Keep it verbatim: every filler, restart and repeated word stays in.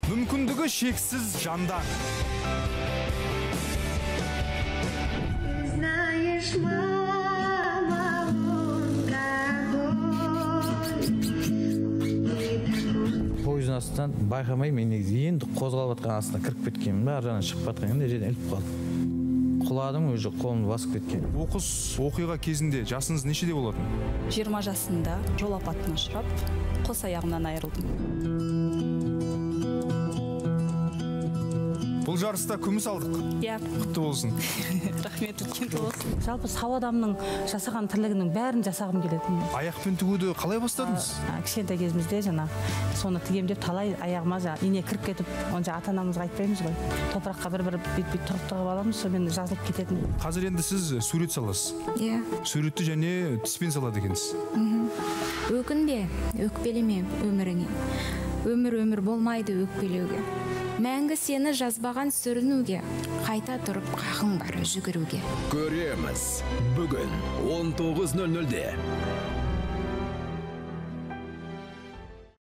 мүмкіндігі шексіз жандар. Пойыздың астынан байқамай мен енді қозғалып жатқан астына кіріп кеткенмін ба, ар жағынан шығып жатқан кезде жерден іліп қалдым. Құладым, уже қолымды басып кеткен. Оқыс оқиға кезінде жасыңыз нешеде болатын? жиырма жасында жол апатына ұшырап, қос аяғымнан айырылдым. Бұл жарыста күміс алдық. Иә. Құтты болсын. Рахмет, үлкен болсын. Жалпы сау адамның жасаған тірлігінің бәрін жасағым келетін. Аяқпен тігуді қалай бастадыңыз? Кішкентай кезімізде жаңа соны тігем деп талай аяғыма ине кіріп кетіп, онша ата-анамызға айтпаймыз ғой. Топыраққа бір-бір бет-бет тұрып тығып аламыз, сонымен жазылып кететін. Қазір енді сіз сурет саласыз. Иә. Суретті және тіспен салады екенсіз. Өкінбе, өкпелеме өміріңе. Өмір өмір болмайды өкпелеуге. Мәңгі сені жазбаған сүрінуге, қайта тұрып қақың бар жүгіруге. Көреміз бүгін он тоғыз нөл нөлде.